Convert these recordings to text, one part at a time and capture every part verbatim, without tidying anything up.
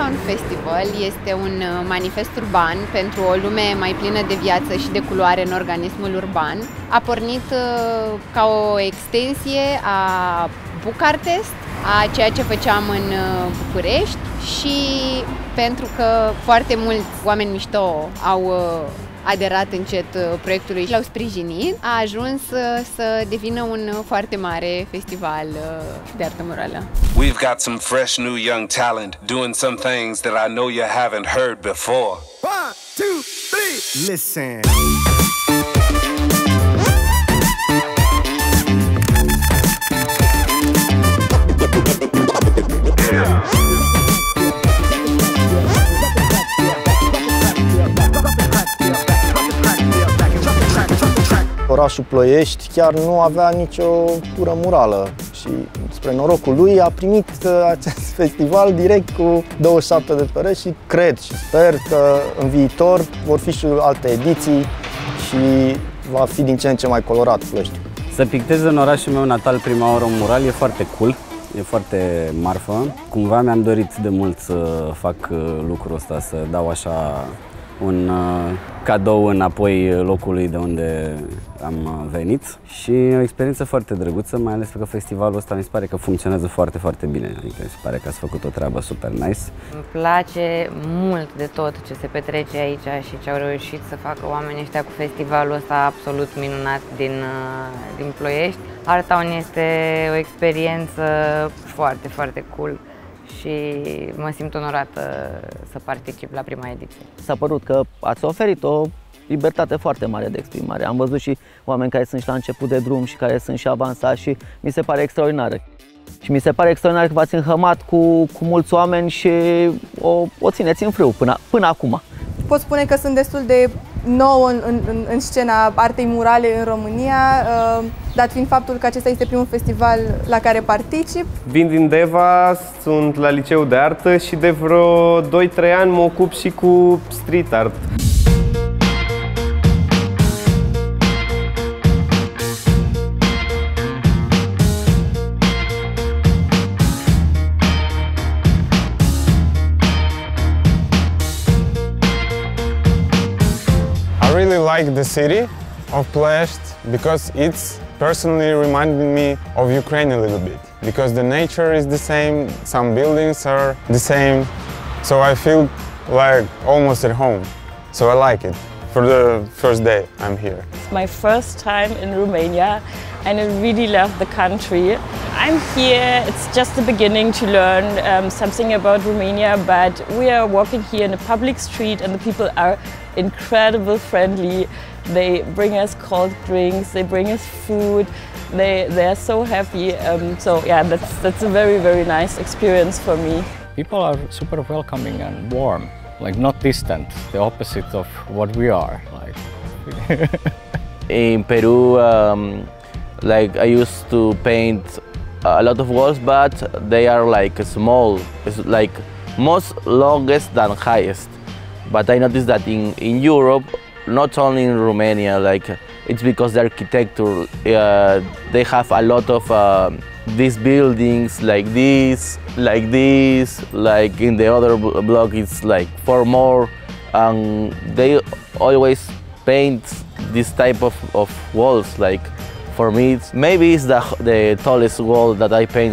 Sound Festival este un manifest urban pentru o lume mai plină de viață și de culoare în organismul urban. A pornit ca o extensie a Bucarest, a ceea ce făceam în București și pentru că foarte mulți oameni mișto au aderat încet proiectului și l-au sprijinit, a ajuns să devină un foarte mare festival de artă murală. We've got some fresh new young talent doing some things that I know you haven't heard before. One, two, three, listen. Orașul Ploiești chiar nu avea nicio tură murală și spre norocul lui a primit acest festival direct cu douăzeci și șapte de pereți și cred și sper că în viitor vor fi și alte ediții și va fi din ce în ce mai colorat Ploieștiul. Să pictez în orașul meu natal prima oară un mural e foarte cool, e foarte marfă. Cumva mi-am dorit de mult să fac lucrul ăsta, să dau așa un uh, cadou înapoi locului de unde am venit și o experiență foarte drăguță, mai ales că festivalul ăsta mi se pare că funcționează foarte, foarte bine, adică mi se pare că ați făcut o treabă super nice. Îmi place mult de tot ce se petrece aici și ce au reușit să facă oamenii ăștia cu festivalul ăsta absolut minunat din, din Ploiești. Artown este o experiență foarte, foarte cool și mă simt onorată să particip la prima ediție. S-a părut că ați oferit o libertate foarte mare de exprimare. Am văzut și oameni care sunt și la început de drum și care sunt și avansați și mi se pare extraordinară. Și mi se pare extraordinar că v-ați înhămat cu, cu mulți oameni și o, o țineți în frâu până, până acum. Pot spune că sunt destul de nou în, în, în scena artei murale în România, dat fiind faptul că acesta este primul festival la care particip. Vin din Deva, sunt la liceu de artă și de vreo doi trei ani mă ocup și cu street art. I really like the city of Ploiești because it's personally reminding me of Ukraine a little bit. Because the nature is the same, some buildings are the same, so I feel like almost at home. So I like it. For the first day I'm here. It's my first time in Romania and I really love the country. I'm here, it's just the beginning to learn um, something about Romania, but we are walking here in a public street and the people are incredibly friendly. They bring us cold drinks, they bring us food, they, they are so happy. Um, so yeah, that's, that's a very, very nice experience for me. People are super welcoming and warm, like not distant, the opposite of what we are. Like. In Peru, um, like I used to paint a lot of walls, but they are like small, it's like most longest than highest. But I noticed that in, in Europe, not only in Romania, like it's because the architecture, uh, they have a lot of uh, these buildings like this, like this, like in the other block it's like four more, and they always paint this type of, of walls. Like for me, it's, maybe it's the, the tallest wall that I paint.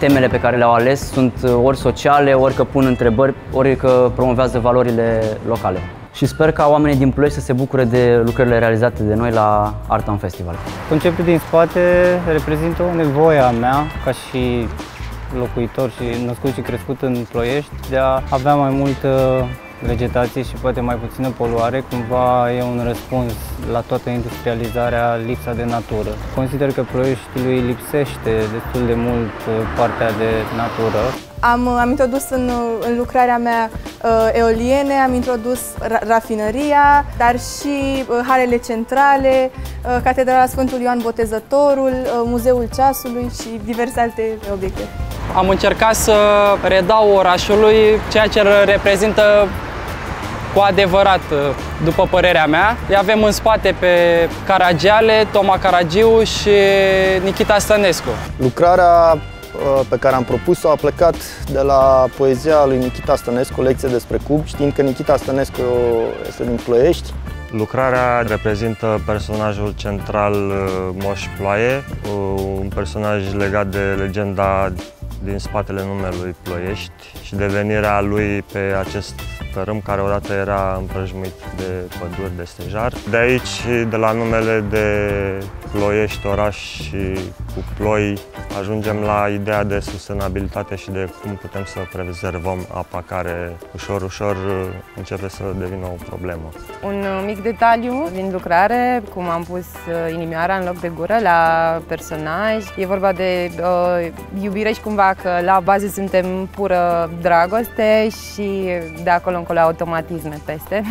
temele pe care le-au ales sunt ori sociale, ori că pun întrebări, ori că promovează valorile locale. Și sper ca oamenii din Ploiești să se bucure de lucrările realizate de noi la Art Town Festival. Conceptul din spate reprezintă o nevoie a mea, ca și locuitor și născut și crescut în Ploiești, de a avea mai multă vegetație și poate mai puțină poluare. Cumva e un răspuns la toată industrializarea, lipsa de natură. Consider că Ploieștiului lipsește destul de mult partea de natură. Am, am introdus în, în lucrarea mea uh, eoliene, am introdus ra rafinăria, dar și uh, halele centrale, uh, Catedrala Sfântul Ioan Botezătorul, uh, Muzeul Ceasului și diverse alte obiecte. Am încercat să redau orașului ceea ce reprezintă cu adevărat, după părerea mea. Îi avem în spate pe Caragiale, Toma Caragiu și Nikita Stănescu. Lucrarea pe care am propus-o a plecat de la poezia lui Nikita Stănescu, o lecție despre cub, știind că Nikita Stănescu este din Ploiești. Lucrarea reprezintă personajul central Moș Ploaie, un personaj legat de legenda din spatele numelui Ploiești și devenirea lui pe acest tărâm care odată era împrăjmuit de păduri, de stejar. De aici, de la numele de Ploiești, oraș și cu ploi, ajungem la ideea de sustenabilitate și de cum putem să prezervăm apa care ușor, ușor începe să devină o problemă. Un mic detaliu din lucrare, cum am pus inimioara în loc de gură la personaj. E vorba de uh, iubire și cumva că la bază suntem pură dragoste și de acolo încolo automatisme peste.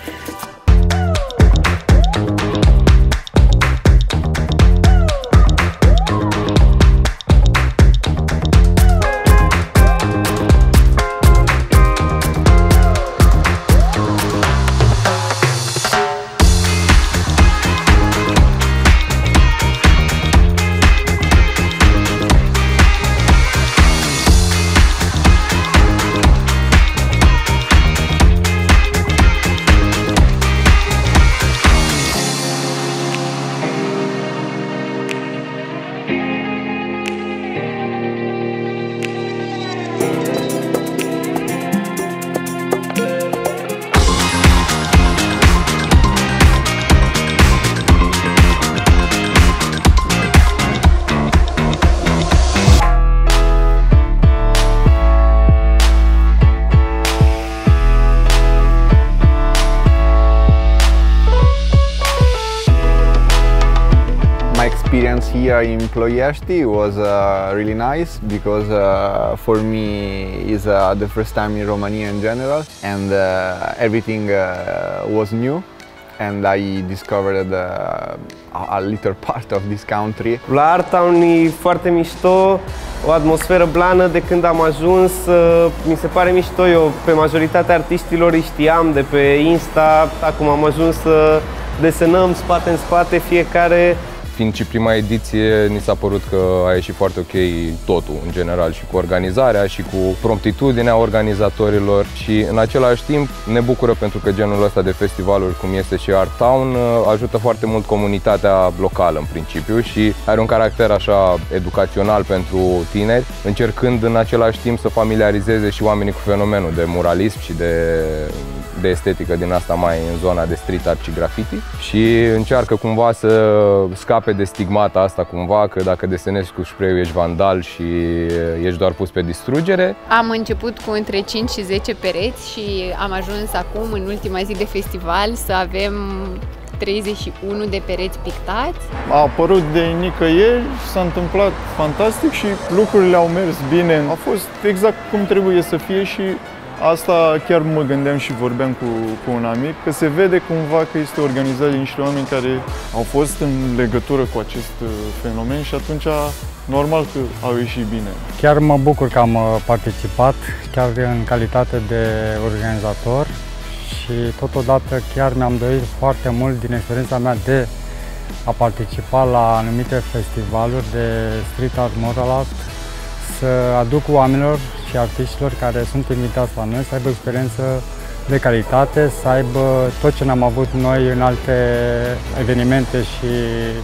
Experience here in Ploiești was uh, really nice because uh, for me is uh, the first time in Romania in general, and uh, everything uh, was new, and I discovered uh, a little part of this country. La Art Town e foarte mișto, o atmosferă blană. De când am ajuns, mi se pare mișto. Eu pe majoritatea artiștilor îi știam de pe Insta, acum am ajuns să desenăm spate în spate fiecare. Fiind și prima ediție, ni s-a părut că a ieșit foarte ok totul, în general, și cu organizarea, și cu promptitudinea organizatorilor și, în același timp, ne bucură pentru că genul ăsta de festivaluri, cum este și Art Town, ajută foarte mult comunitatea locală, în principiu, și are un caracter așa educațional pentru tineri, încercând în același timp să familiarizeze și oamenii cu fenomenul de muralism și de de estetică din asta mai în zona de street art și graffiti, și încearcă cumva să scape de stigmata asta cumva că dacă desenezi cu spray-ul ești vandal și ești doar pus pe distrugere. Am început cu între cinci și zece pereți și am ajuns acum, în ultima zi de festival, să avem treizeci și unu de pereți pictați. A apărut de nicăieri, s-a întâmplat fantastic și lucrurile au mers bine. A fost exact cum trebuie să fie și asta chiar mă gândeam și vorbeam cu, cu un amic, că se vede cumva că este organizat de niște oameni care au fost în legătură cu acest fenomen și atunci normal că au ieșit bine. Chiar mă bucur că am participat, chiar în calitate de organizator, și totodată chiar mi-am dorit foarte mult din experiența mea de a participa la anumite festivaluri de street art, mural art, să aduc oamenilor și artiștilor care sunt invitați la noi să aibă experiență de calitate, să aibă tot ce n-am avut noi în alte evenimente și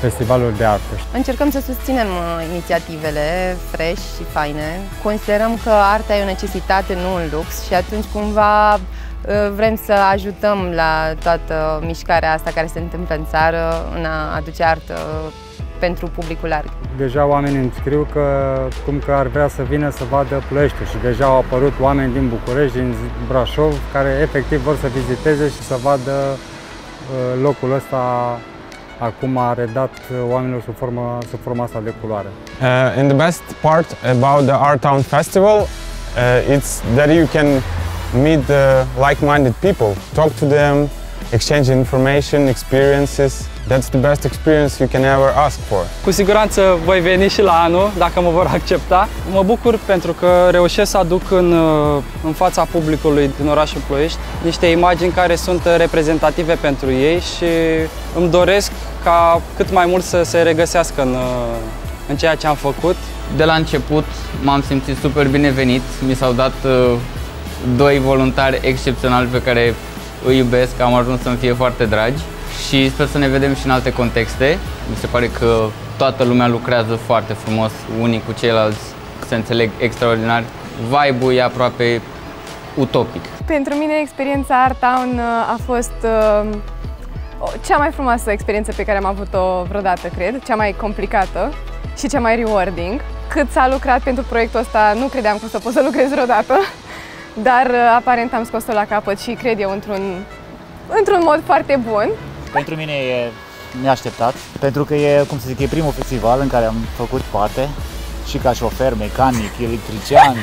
festivaluri de artă. Încercăm să susținem inițiativele fresh și faine. Considerăm că arta e o necesitate, nu un lux și atunci cumva vrem să ajutăm la toată mișcarea asta care se întâmplă în țară în a aduce artă pentru publicul larg. Deja oamenii îmi scriu că, cum că ar vrea să vină să vadă Ploieștiul și deja au apărut oameni din București, din Brașov, care efectiv vor să viziteze și să vadă locul ăsta acum a redat oamenilor sub forma, sub forma asta de culoare. Uh, and the best part about the Art Town Festival uh, it's that you can meet the like-minded people, talk to them, exchange information, experiences. That's the best experience you can ever ask for. Cu siguranță voi veni și la anul, dacă mă vor accepta. Mă bucur pentru că reușesc să aduc în, în fața publicului din orașul Ploiești niște imagini care sunt reprezentative pentru ei și îmi doresc ca cât mai mult să se regăsească în, în ceea ce am făcut. De la început m-am simțit super binevenit. Mi s-au dat uh, doi voluntari excepționali pe care îi iubesc, am ajuns să-mi fie foarte dragi și sper să ne vedem și în alte contexte. Mi se pare că toată lumea lucrează foarte frumos, unii cu ceilalți se înțeleg extraordinar. Vibe-ul e aproape utopic. Pentru mine experiența Art Town a fost uh, cea mai frumoasă experiență pe care am avut-o vreodată, cred, cea mai complicată și cea mai rewarding. Cât s-a lucrat pentru proiectul ăsta, nu credeam că o să pot să lucrez vreodată, dar aparent am scos-o la capăt și cred eu într-un într-un mod foarte bun. Pentru mine e neașteptat, pentru că e, cum să zic, e primul festival în care am făcut parte și ca șofer, mecanic, electrician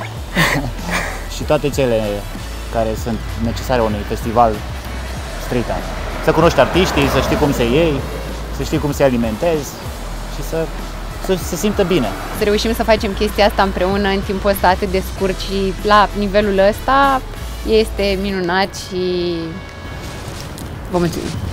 și toate cele care sunt necesare unui festival street art. Să cunoști artiștii, să știi cum se iei, să știi cum se alimentezi și să să se simtă bine. Să reușim să facem chestia asta împreună în timpul ăsta atât de scurt și la nivelul ăsta este minunat și vă mulțumim!